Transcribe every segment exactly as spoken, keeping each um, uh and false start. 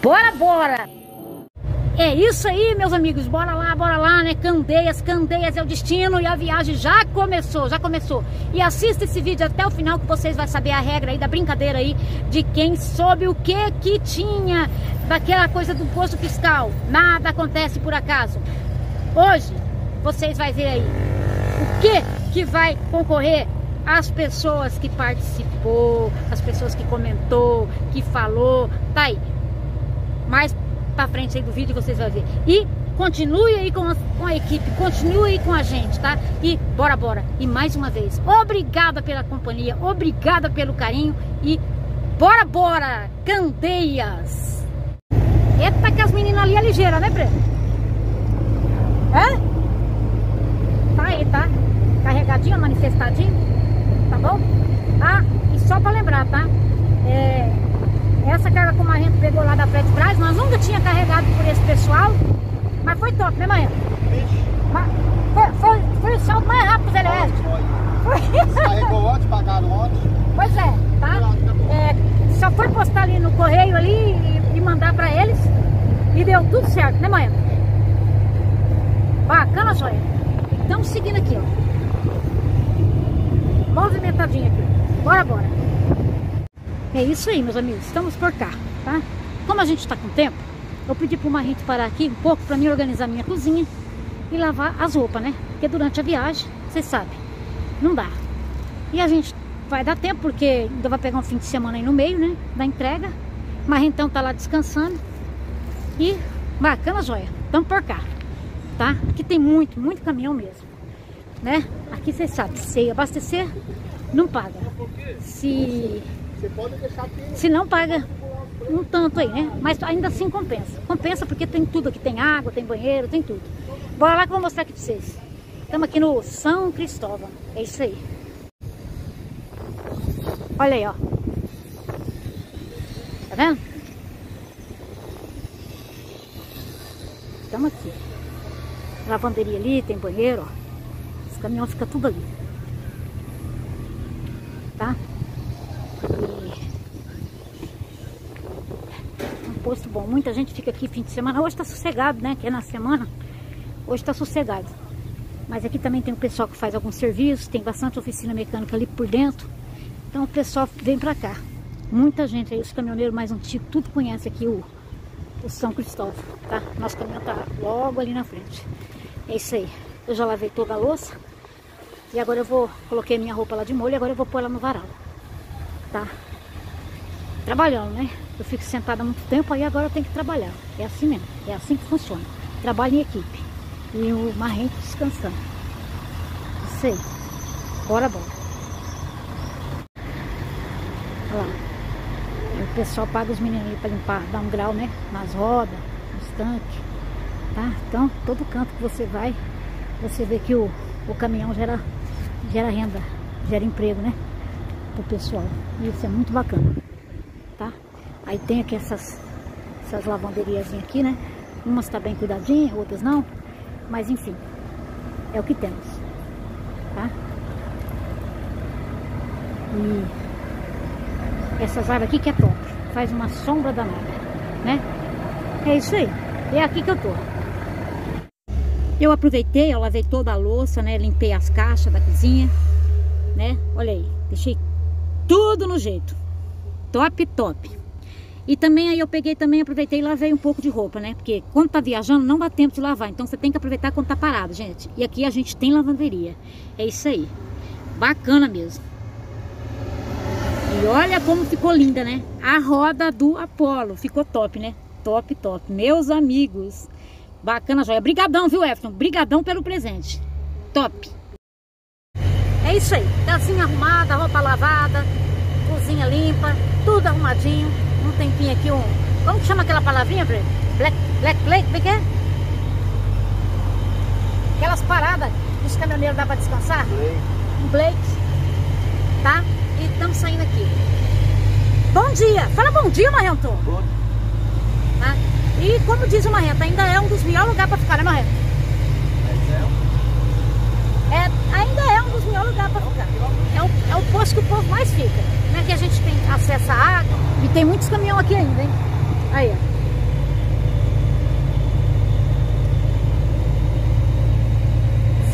bora, bora! É isso aí, meus amigos, bora lá, bora lá, né? Candeias, Candeias é o destino e a viagem já começou, já começou. E assista esse vídeo até o final que vocês vão saber a regra aí da brincadeira aí de quem soube o que que tinha daquela coisa do posto fiscal. Nada acontece por acaso. Hoje, vocês vão ver aí o que que vai concorrer as pessoas que participou, as pessoas que comentou, que falou, tá aí. Mais pra frente aí do vídeo vocês vão ver. E continue aí com a, com a equipe, continue aí com a gente, tá? E bora, bora. E mais uma vez, obrigada pela companhia, obrigada pelo carinho e bora, bora, Candeias! Eita que as meninas ali é ligeira, né, Breno? É? Tá aí, tá? Carregadinho, manifestadinho, tá bom? Ah, e só pra lembrar, tá? É... Essa carga como a gente pegou lá da Frete Braz, nós nunca tinha carregado por esse pessoal, mas foi top, né, Maia? Foi, foi, foi o saldo mais rápido do Velho Oeste. Foi. Carregou ontem, pagaram ontem. Pois é, tá? É, só foi postar ali no correio ali e, e mandar pra eles e deu tudo certo, né, Maia? Bacana, joia. Estamos seguindo aqui, ó. Movimentadinho aqui. Bora, bora. É isso aí, meus amigos, estamos por cá, tá? Como a gente está com tempo, eu pedi pro Marrito parar aqui um pouco para mim organizar minha cozinha e lavar as roupas, né? Porque durante a viagem, vocês sabem, não dá. E a gente vai dar tempo, porque ainda vai pegar um fim de semana aí no meio, né? Da entrega. O Marrentão tá lá descansando. E bacana, joia, estamos por cá, tá? Aqui tem muito, muito caminhão mesmo, né? Aqui vocês sabem, se abastecer, não paga. Se... Se não paga um tanto aí, né? Mas ainda assim compensa. Compensa porque tem tudo aqui. Tem água, tem banheiro, tem tudo. Bora lá que eu vou mostrar aqui pra vocês. Estamos aqui no São Cristóvão. É isso aí. Olha aí, ó. Tá vendo? Estamos aqui. Lavanderia ali, tem banheiro, ó. Os caminhões ficam tudo ali. Tá? Um posto bom, muita gente fica aqui fim de semana. Hoje tá sossegado, né? Que é na semana. Hoje tá sossegado. Mas aqui também tem um pessoal que faz alguns serviços. Tem bastante oficina mecânica ali por dentro. Então o pessoal vem pra cá. Muita gente aí, os caminhoneiros mais antigos, tudo conhece aqui o, o São Cristóvão, tá? Nosso caminhão tá logo ali na frente. É isso aí. Eu já lavei toda a louça. E agora eu vou, coloquei minha roupa lá de molho. E agora eu vou pôr ela no varal. Tá? Trabalhando, né? Eu fico sentada há muito tempo, aí agora eu tenho que trabalhar. É assim mesmo, é assim que funciona. Trabalho em equipe. E o Marrento descansando. Isso aí. Bora, bora. Olha lá. O pessoal paga os meninos aí pra limpar, dar um grau, né? Nas rodas, nos tanques. Tá? Então, todo canto que você vai, você vê que o, o caminhão gera, gera renda, gera emprego, né? Pro pessoal. E isso é muito bacana. Tá? Aí tem aqui essas, essas lavanderias aqui, né? Umas tá bem cuidadinhas, outras não. Mas enfim, é o que temos. Tá? E essas árvores aqui que é top. Faz uma sombra danada, né? É isso aí. É aqui que eu tô. Eu aproveitei, eu lavei toda a louça, né? Limpei as caixas da cozinha, né? Olha aí, deixei tudo no jeito. Top, top. E também aí eu peguei também, aproveitei e lavei um pouco de roupa, né? Porque quando tá viajando não dá tempo de lavar. Então você tem que aproveitar quando tá parado, gente. E aqui a gente tem lavanderia. É isso aí. Bacana mesmo. E olha como ficou linda, né? A roda do Apolo. Ficou top, né? Top, top. Meus amigos. Bacana, joia. Brigadão, viu, Everton? Brigadão pelo presente. Top. É isso aí. Casinha arrumada, roupa lavada. Cozinha limpa, tudo arrumadinho. Um tempinho aqui, um... Como que chama aquela palavrinha, Breno? Black, black plate, como é que é? Aquelas paradas que os caminhoneiros dá pra descansar. Um plate. Tá? E estamos saindo aqui. Bom dia! Fala bom dia, Marrento! Bom. Tá? E como diz o Marrento, ainda é um dos melhores lugares pra ficar, né, Marrento? É, ainda é um dos melhores lugares pra ficar. É o, é o posto que o povo mais fica. Né? Que a gente tem acesso à água. E tem muitos caminhões aqui ainda, hein? Aí, ó.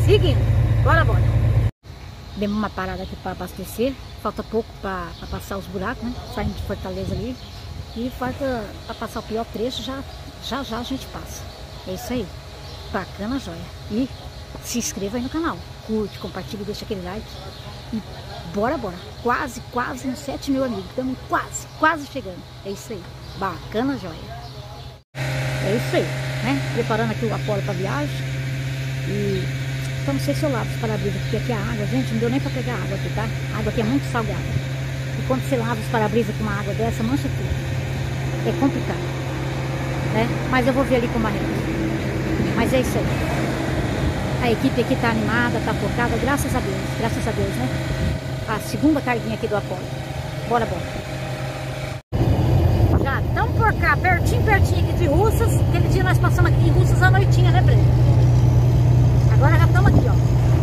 seguindo. Bora, bora. Demos uma parada aqui para abastecer. Falta pouco para passar os buracos, né? Saindo de Fortaleza ali. E falta para passar o pior trecho, já, já já a gente passa. É isso aí. Bacana, joia. E se inscreva aí no canal. Curte, compartilha, deixa aquele like. E bora, bora. Quase, quase uns sete mil amigos. Estamos quase, quase chegando. É isso aí. Bacana, joia. É isso aí, né? Preparando aqui o Apolo para viagem. E então não sei se eu lavo os para-brisas, porque aqui a água, gente, não deu nem para pegar água aqui, tá? A água aqui é muito salgada. E quando você lava os para-brisas com uma água dessa, mancha tudo. É complicado, né? Mas eu vou ver ali com o Marreco. Mas é isso aí. A equipe aqui tá animada, tá focada, graças a Deus. Graças a Deus, né? A segunda carguinha aqui do Apolo. Bora, bora. Já estamos por cá, pertinho, pertinho aqui de Russas. Aquele dia nós passamos aqui em Russas à noitinha, né, Breno? Agora já estamos aqui, ó.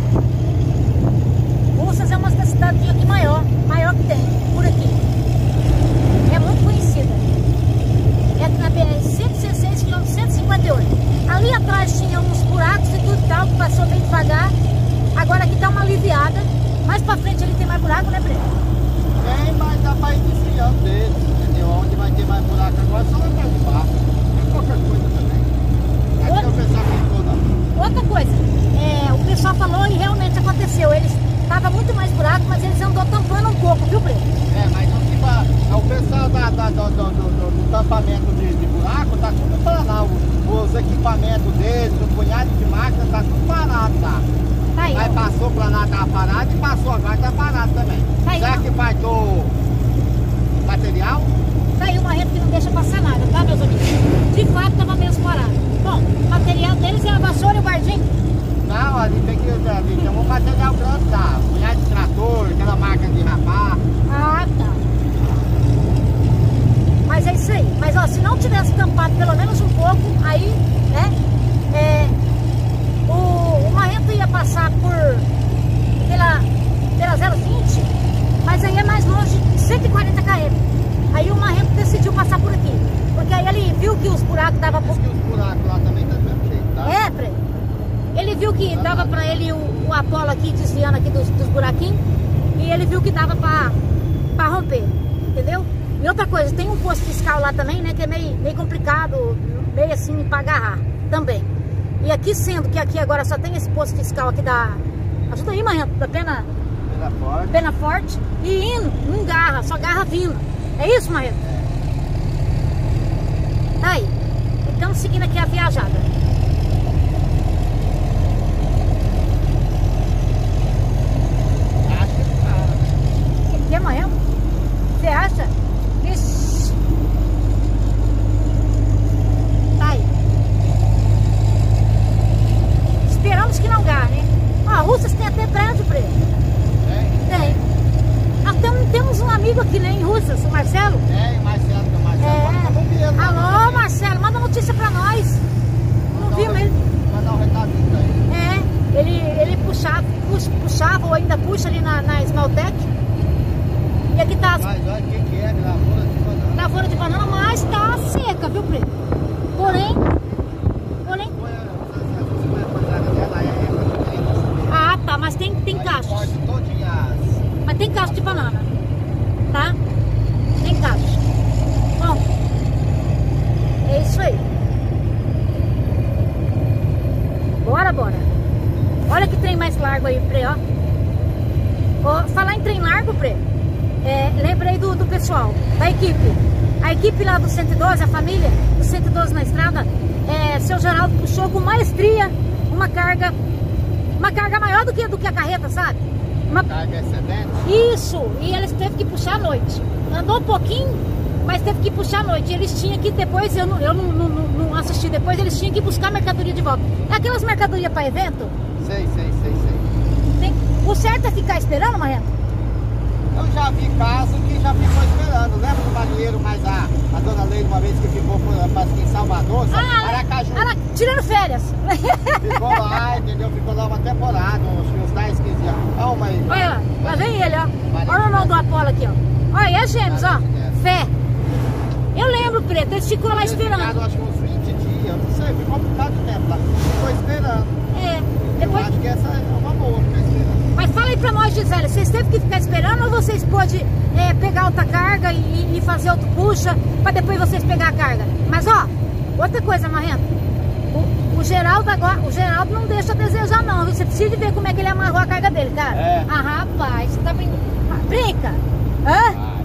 Russas é uma das cidades aqui maior, maior que tem, por aqui. É muito conhecida. É na B R cento e dezesseis, quilômetro cento e cinquenta e oito. Ali atrás tinha uns buracos e tudo e tal, que passou bem devagar. Agora aqui tá uma aliviada. Mais pra frente ali tem mais buraco, né, Breno? Tem, mas dá pra ir desviando deles, entendeu? Onde vai ter mais buraco agora só vai pra de baixo. É qualquer coisa também. Aqui Outra... o pessoal pintou não. Outra coisa, é, o pessoal falou e realmente aconteceu. Eles tava muito mais buraco, mas eles andou tampando um pouco, viu, Breno? É, mas não se va... o pessoal da, da, do, do, do, do tampamento de, de buraco tá tudo parado. Os equipamentos deles, o punhado de máquina tá tudo parado, tá? Tá aí, mas ó. passou pra lá, tava parado, e passou agora, tá parado também. Tá aí, Será ó. que faltou material? Tá aí uma rede que não deixa passar nada, tá, meus amigos? De fato, tava mesmo parado. Bom, o material deles é a vassoura e o bardinho. Não, ali tem que ali tem um material grande, tá? Punhado de trator, aquela máquina de rapar. Ah, tá. Mas é isso aí. Mas, ó, se não tivesse tampado pelo menos um pouco, aí, né, é, o, o Marrento ia passar por, pela, pela zero vinte, mas aí é mais longe, cento e quarenta quilômetros. Aí o Marrento decidiu passar por aqui. Porque aí ele viu que os buracos davam... Diz que os buracos lá também tá do mesmo jeito, tá? É, Fred. Ele viu que dava pra ele o, o Apolo aqui, desviando aqui dos, dos buraquinhos. E ele viu que dava pra, pra romper, entendeu? E outra coisa, tem um posto fiscal lá também, né? Que é meio, meio complicado, meio assim, pra agarrar também. E aqui, sendo que aqui agora só tem esse posto fiscal aqui da... Ajuda aí, Marrento, da Pena... Pena Forte. Pena Forte. E indo, não garra, só garra vindo. É isso, Marrento? Tá aí. Então, seguindo aqui a viajada. Acho que tá. Que é amanhã? Você acha? Ixi. Tá aí. Esperamos que não garre, né? Ó, a Russas tem até prédio pra ele. Tem? Tem. Nós temos, temos um amigo aqui, né, em Russas, o Marcelo. Tem, Marcelo, que o Marcelo É. tá bombeando. Alô, Marcelo, manda notícia pra nós. Não vimos ele. Mandar um recadinho pra ele. É, ele, ele puxava, puxa, puxava ou ainda puxa ali na, na Esmaltec. E aqui tá as Mas olha o que que é, lavoura de banana. lavoura de banana, mas tá seca, viu, Preto? Porém, porém... Foi a supermercado dela, é época do tempo. Ah, tá, mas tem, tem Aí cachos. corta todinha as... Mas tem cacho de banana, tá? Tem cacho. Bom, é isso aí. Bora, bora. Olha que trem mais largo aí, Pre, ó. Ó, falar em trem largo, Pre, é, lembrei do, do pessoal, da equipe. A equipe lá do cento e doze, a família do cento e doze na estrada, é, seu Geraldo puxou com maestria uma carga, uma carga maior do que, do que a carreta, sabe? Uma carga excedente? Isso, e eles teve que puxar à noite. Andou um pouquinho, mas teve que puxar à noite. Eles tinham que depois, eu não, eu não, não, não assisti depois, eles tinham que buscar mercadoria de volta. É aquelas mercadorias para evento? Sei, sei, sei, sei. Tem, o certo é ficar esperando, Marrento? Eu já vi caso que já ficou esperando. Lembra do marinheiro, mas a, a dona Leila, uma vez que ficou por, parece que em Salvador, Ah, Aracaju. ela, tirando férias. Ficou lá, entendeu? Ficou lá uma temporada, uns, uns dez, quinze anos. Ó, mas... Olha lá, lá vem ele, ó. Olha o irmão do Apolo aqui, ó. Olha, é gêmeos, ó. Fé. Eu lembro, Preto, eles ficou lá esperando. Ficado, acho que uns vinte dias, não sei, ficou um bocado de tempo lá. Ficou esperando. É. Depois... Eu acho que essa é uma boa pra esperar. Mas fala aí pra nós, Gisele, vocês teve que ficar esperando ou vocês podem é, pegar outra carga e, e fazer outro puxa pra depois vocês pegar a carga? Mas ó, outra coisa, Marrento, o, o, Geraldo agora, o Geraldo não deixa a desejar não, viu? Você precisa de ver como é que ele amarrou a carga dele, cara. É. Ah, rapaz, você tá brincando. Brinca? Hã?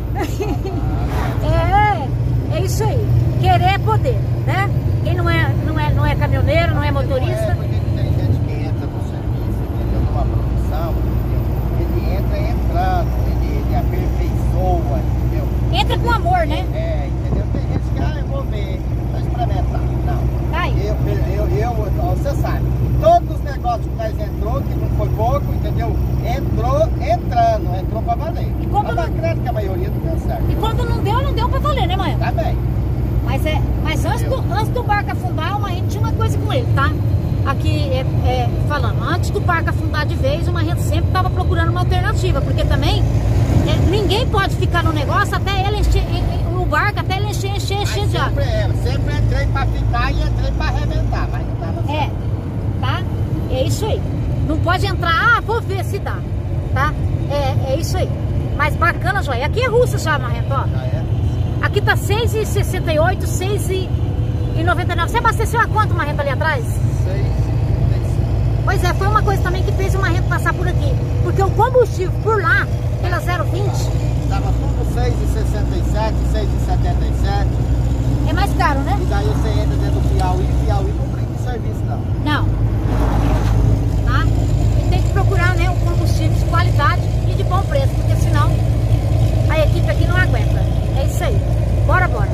É, é isso aí. Querer é poder, né? Quem não é, não é, não é caminhoneiro, não é motorista. É, porque tem gente que entra no serviço, entendeu? Numa profissão, ele entra entrando, ele, ele aperfeiçoa, entendeu? Entra com amor, né? É, entendeu? Tem gente que, ah, eu vou ver, vou experimentar. Não. Vai. Eu, eu, eu, eu, você sabe, todos os negócios que nós entrou, que não foi pouco, entendeu? Entrou entrando, entrou pra valer. E quando Mas não... acredito que a maioria não deu certo. E quando não deu, não deu pra valer, né, mãe? Tá bem. Mas, é, mas antes, do, antes do barco afundar, uma gente tinha uma coisa com ele, tá? Aqui, é, é, falando, antes do barco afundar de vez, uma gente sempre estava procurando uma alternativa, porque também é, ninguém pode ficar no negócio até ele encher, no barco, até ele encher, encher, encher de água. É, sempre entrei pra ficar e entrei pra arrebentar, mas não dava certo. É, tá? É isso aí. Não pode entrar, ah, vou ver se dá, tá? É, é isso aí. Mas bacana, joia. Aqui é russa já, Marrento, ó. Já é? Aqui tá seis e sessenta e oito, seis e noventa e nove. Você abasteceu a quanto, Marrento, ali atrás? seis e Pois é, foi uma coisa também que fez o Marrento passar por aqui. Porque o combustível por lá, pela zero vinte... Tava tudo seis e sessenta e sete, seis e setenta e sete. É mais caro, né? E daí você entra dentro do Piauí, Piauí não brinca de serviço, não. Não. Tá? E tem que procurar, né, um combustível de qualidade e de bom preço, porque senão a equipe aqui não aguenta. É isso aí. Bora, bora.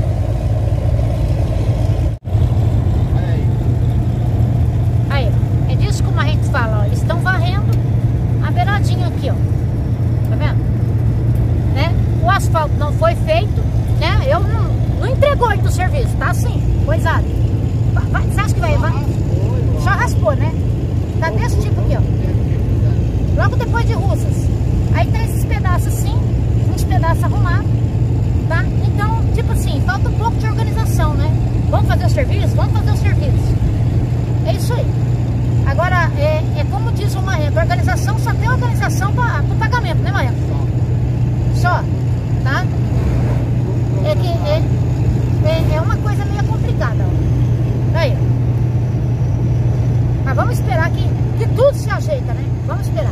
Aí. Aí, é disso que a gente fala, ó. Eles estão varrendo a beiradinha aqui, ó. Tá vendo? Né? O asfalto não foi feito, né? Eu não, não entregou aí do serviço, tá assim, coisado. Vai, você acha que vai? vai? Só raspou, né? Tá desse tipo aqui, ó. Logo depois de Russas. Aí tem esses pedaços assim, uns pedaços arrumados, tá? Então, tipo assim, falta um pouco de organização, né? Vamos fazer o serviço? Vamos fazer o serviço. É isso aí. Agora, é, é como diz o Marrento, organização só tem organização para o pagamento, né, Marrento? Só, tá? É que é, é, é uma coisa meio complicada, ó. Aí, ó. Mas vamos esperar que, que tudo se ajeita, né? Vamos esperar.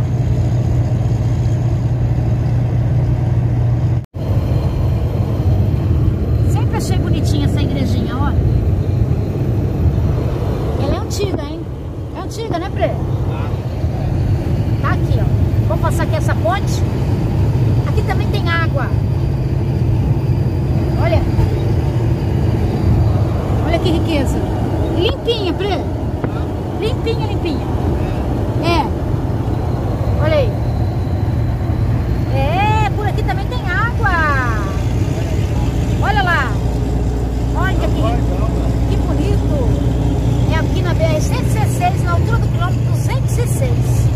Sempre achei bonitinha essa igrejinha, olha. Ela é antiga, hein? É antiga, né, Pre? Tá aqui, ó. Vamos passar aqui essa ponte. Aqui também tem água. Olha. Olha que riqueza. Limpinha, Pre. Limpinha, limpinha. É. Olha aí. É, por aqui também tem água. Olha lá. Olha que, que bonito. É aqui na B R cento e dezesseis, na altura do quilômetro duzentos e seis.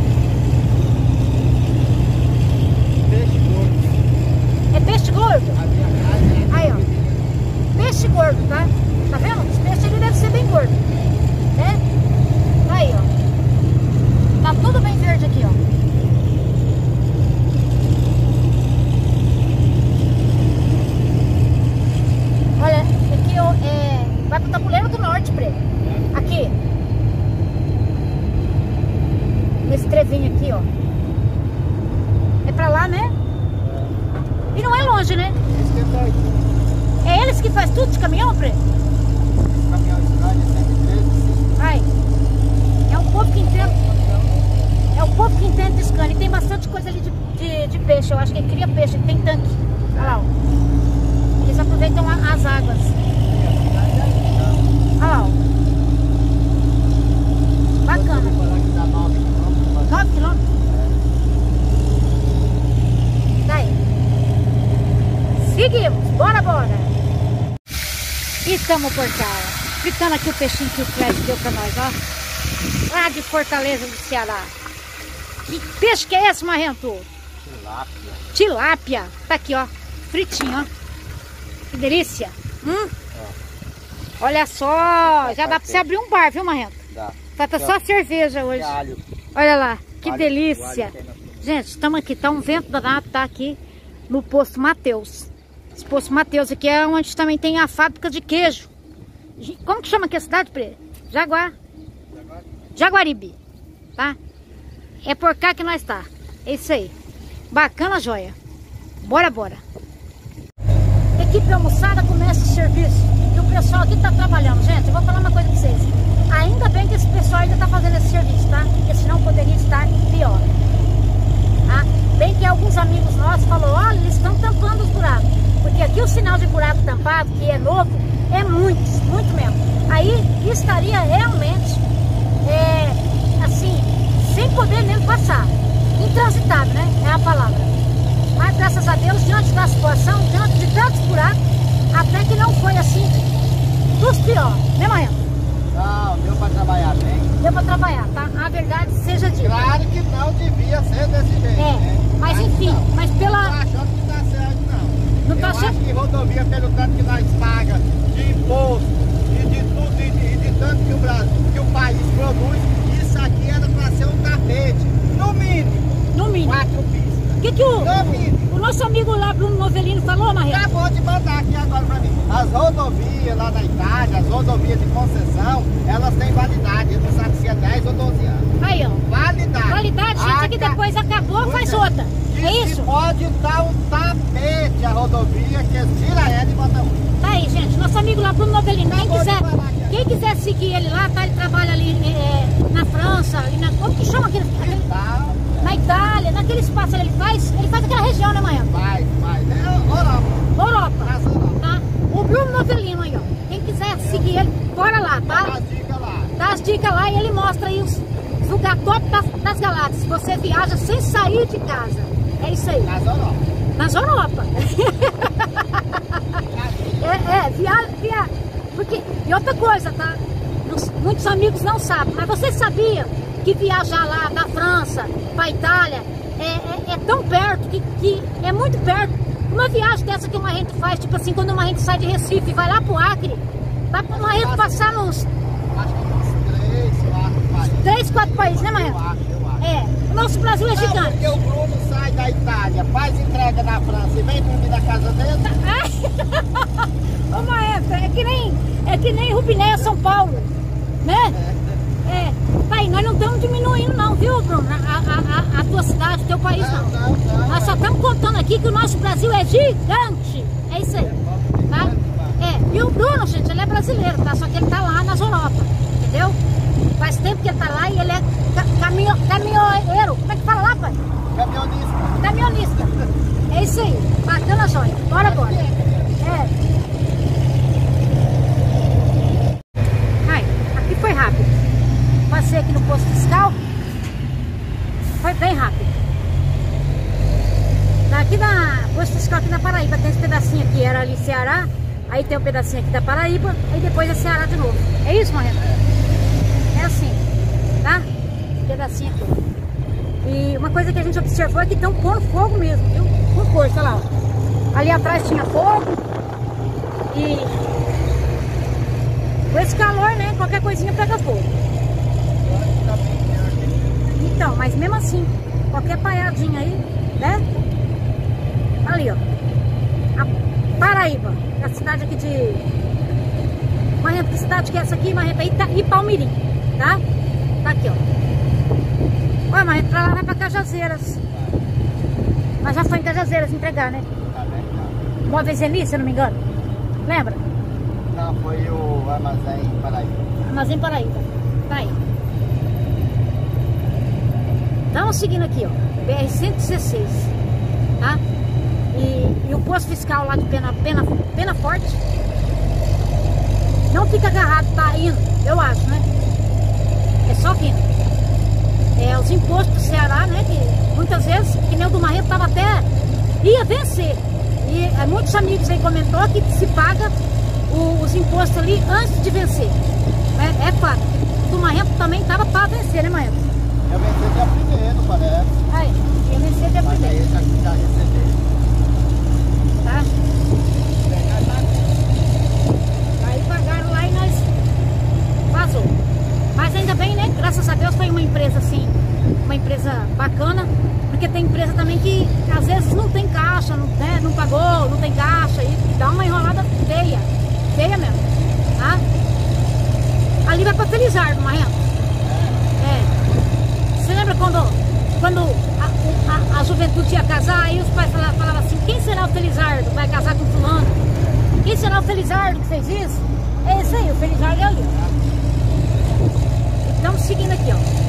Peixe gordo. É peixe gordo? Aí, ó. Peixe gordo, tá? Tá vendo? Os peixes ali devem ser bem gordos. Né? Aí, ó. Tá tudo bem verde aqui, ó. Olha, aqui, ó, é... vai pro Tabuleiro do Norte, Preto. Aqui. Esse trevinho aqui, ó. É pra lá, né? E não é longe, né? É eles que fazem tudo de caminhão, Preto? Esse caminhão estrada é cento e treze. Ai. É o povo que entende. É o povo que entende de Scania. E tem bastante coisa ali de, de, de peixe. Eu acho que ele cria peixe, ele tem tanque. Olha lá, ó. Eles aproveitam a, as águas. Olha lá, ó. Bacana. nove quilômetros? Daí. Seguimos. Bora, bora. E estamos por cá, ó. Fritando aqui o peixinho que o Fred deu pra nós, ó. Lá de Fortaleza do Ceará. Que peixe que é esse, Marrento? Tilápia. Tilápia. Tá aqui, ó. Fritinho, ó. Que delícia. Hum? Olha só. Já dá pra você abrir um bar, viu, Marrento? Dá. Falta só cerveja hoje. Alho. Olha lá, que Alho, delícia. alho Gente, estamos aqui, tá um vento danado, tá aqui no posto Mateus. Esse posto Mateus aqui é onde também tem a fábrica de queijo. Como que chama aqui a cidade, Pre? Jaguar. Jaguaribe, tá? É por cá que nós tá. É isso aí. Bacana, joia. Bora, bora. Equipe almoçada começa o serviço. E o pessoal aqui tá trabalhando. Gente, eu vou falar uma coisa pra vocês. Ainda bem que esse pessoal ainda tá fazendo esse serviço, tá? Porque senão poderia estar pior. Tá? Bem que alguns amigos nossos falaram, olha, eles estão tampando os buracos. Porque aqui o sinal de buraco tampado, que é novo, é muito, muito mesmo. Aí estaria realmente, é, assim, sem poder mesmo passar. Intransitável, né? É a palavra. Mas graças a Deus, diante da situação, diante de tantos buracos, até que não foi assim dos piores, né, Maia? Não, deu pra trabalhar bem. Deu pra trabalhar, tá? A verdade seja dita. Claro que não devia ser desse jeito, É, né? mas Claro enfim, não. mas pela... Não tô achando que tá certo, não. Não tá Eu certo? acho que rodovia, pelo tanto que nós paga de imposto e de tudo, e de, e de tanto que o Brasil, que o país produz, isso aqui era pra ser um tapete. No mínimo. No mínimo. Quatro pistas. O que que o, No mínimo. o nosso amigo lá, Bruno Novelino, falou, Maria? Acabou de mandar aqui agora pra mim. As rodovias lá na Itália, as rodovias de concessão, elas têm validade. Não sabe se é dez ou doze anos. Aí, ó. Validade. Validade, gente, aqui Aca- depois acabou, Pois faz é. outra. Diz É que isso? pode dar um tapete a rodovia, que tira ela e bota outra. Tá aí, gente. Nosso amigo lá, Bruno Novelino. Quem Acabou de quiser, falar aqui. quem quiser seguir ele lá, tá? Ele trabalha ali é, na França, ali na, como que chama aquele, aquele- Tá, na Itália, naquele espaço ali, ele faz, ele faz aquela região, né, Maia? vai, vai. É, Europa. Europa, Traz Europa. tá? O Bruno Novelino aí, ó. Quem quiser seguir ele, bora lá, Dá tá? as dicas lá. Dá as dicas lá e ele mostra aí os, os lugares top das, das galáxias. Você viaja sem sair de casa. É isso aí. Traz Europa. Nas Europa. é, é, viaja, viaja. Porque, e outra coisa, tá? Nos- muitos amigos não sabem, mas você sabia que viajar lá da França pra Itália é, é, é tão perto, que, que é muito perto. Uma viagem dessa que uma gente faz, tipo assim, quando uma gente sai de Recife e vai lá pro Acre, dá pra uma gente passar nos Acho que uns três, quatro países. três, quatro países, né, Eu Maia? acho, eu acho. É, o nosso Brasil é Não, gigante. porque o Bruno sai da Itália, faz entrega na França e vem dormir na casa dele. Ai, ô Maestra, é que nem, é que nem Rubinéia, São Paulo, né? É, tá aí, nós não estamos diminuindo não, viu, Bruno? A, a, a, a tua cidade, o teu país não. Não, não, não. Nós só estamos contando aqui que o nosso Brasil é gigante. É isso aí, tá? É, e o Bruno, gente, ele é brasileiro, tá? Só que ele tá lá nas Europa, entendeu? Faz tempo que ele tá lá e ele é ca caminho, caminhoneiro. Como é que fala lá, pai? Caminhonista. Caminhonista. É isso aí. Bacana, joia. Bora agora. É. Ai, aqui foi rápido. Passei aqui no posto fiscal. Foi bem rápido. Daqui da posto fiscal aqui na Paraíba tem esse pedacinho aqui, era ali Ceará. Aí tem um pedacinho aqui da Paraíba. Aí depois é Ceará de novo. É isso, Marreta? É assim, tá? Esse pedacinho aqui. E uma coisa que a gente observou é que estão pondo fogo mesmo, viu? Com força, olha lá, ó. Ali atrás tinha fogo. E com esse calor, né? Qualquer coisinha pega fogo. Então, mas mesmo assim, qualquer paiadinha aí, né? Ali, ó. A Paraíba, a cidade aqui de... Marreta, que cidade que é essa aqui? Marreta, Ita... Ipalmirim, tá? Tá aqui, ó. Olha, Marreta, pra lá vai pra Cajazeiras. Mas já foi em Cajazeiras entregar, né? Móveis Eli, se eu não me engano. Lembra? Não, foi o Armazém Paraíba. Armazém Paraíba. Tá aí. Estamos seguindo aqui, ó. B R cento e dezesseis. Tá? E, e o posto fiscal lá de Pena, Pena, Pena Forte não fica agarrado, tá indo, eu acho, né? É só vindo. É, os impostos do Ceará, né? Que muitas vezes, que nem o do Marreto, tava até... ia vencer. E é, muitos amigos aí comentou que se paga o, os impostos ali antes de vencer. É, é fato. O do Marreto também tava para vencer, né, Marreto? Eu venci dia primeiro, parece. Aí, ia vencer dia Mas aí primeiro. já, já recebi. Tá? Aí pagaram lá e nós vazou. Mas ainda bem, né? dá uma enrolada feia, feia mesmo, tá? Ali vai pra Felizardo, Marrento. É. Você lembra quando, quando a, a, a juventude ia casar, aí os pais falavam, falavam assim, quem será o Felizardo que vai casar com fulano? Quem será o Felizardo que fez isso? É isso aí, o Felizardo é ali, ó. Estamos seguindo aqui, ó.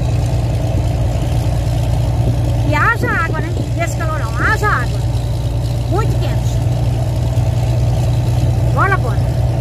E haja água, né? Desse calorão, haja água. Muito quente. Bora, bora.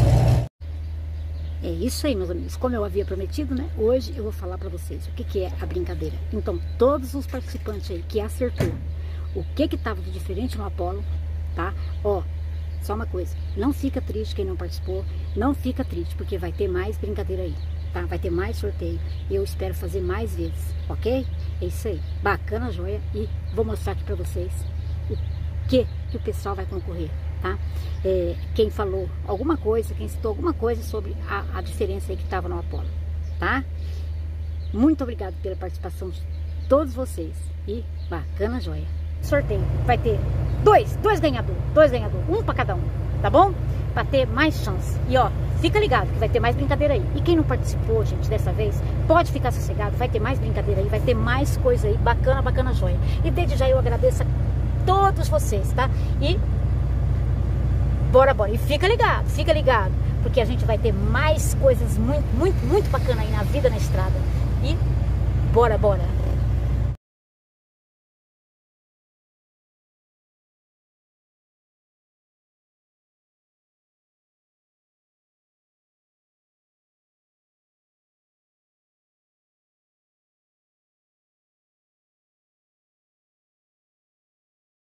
É isso aí, meus amigos. Como eu havia prometido, né? Hoje eu vou falar pra vocês o que que é a brincadeira. Então, todos os participantes aí que acertou o que que tava de diferente no Apollo, tá? Ó, só uma coisa. Não fica triste quem não participou. Não fica triste, porque vai ter mais brincadeira aí, tá? Vai ter mais sorteio. E eu espero fazer mais vezes, ok? É isso aí. Bacana, joia. E vou mostrar aqui pra vocês o que que o pessoal vai concorrer, tá? É, quem falou alguma coisa, quem citou alguma coisa sobre a, a diferença aí que estava no Apollo, tá? Muito obrigado pela participação de todos vocês e bacana, joia. Sorteio vai ter dois, dois ganhadores, dois ganhadores, um para cada um, tá bom? Para ter mais chance. E ó, fica ligado que vai ter mais brincadeira aí. E quem não participou, gente, dessa vez, pode ficar sossegado, vai ter mais brincadeira aí, vai ter mais coisa aí, bacana, bacana, joia. E desde já eu agradeço a todos vocês, tá? E bora, bora. E fica ligado, fica ligado, porque a gente vai ter mais coisas muito, muito, muito bacana aí na vida na estrada. E bora, bora.